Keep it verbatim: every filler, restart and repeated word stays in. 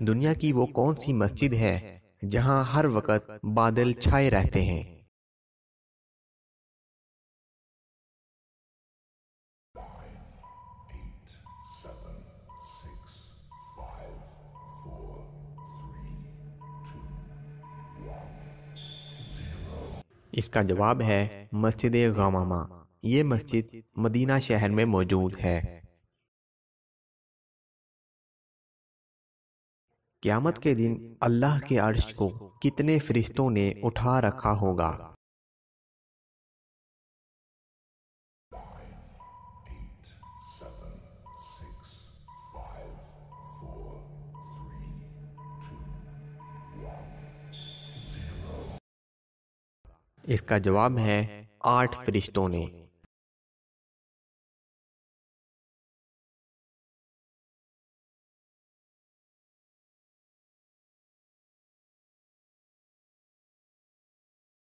دنیا کی وہ کون سی مسجد ہے جہاں ہر وقت بادل چھائے رہتے ہیں؟ اس کا جواب ہے مسجد غمامہ۔ یہ مسجد مدینہ شہر میں موجود ہے۔ قیامت کے دن اللہ کے عرش کو کتنے فرشتوں نے اٹھا رکھا ہوگا؟ اس کا جواب ہے آٹھ فرشتوں نے۔